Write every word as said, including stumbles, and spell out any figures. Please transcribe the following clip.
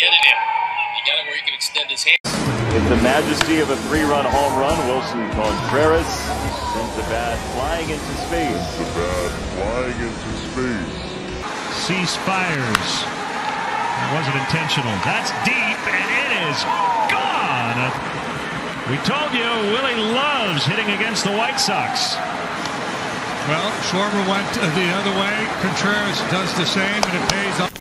get it in. You got it where he can extend his hand. In the majesty of a three-run home run, Willson Contreras sends the bat flying into space. The bat flying into space. Cease fires. It wasn't intentional. That's deep, and it is gone. We told you Willie loves hitting against the White Sox. Well, Schwarber went the other way. Contreras does the same, and it pays off.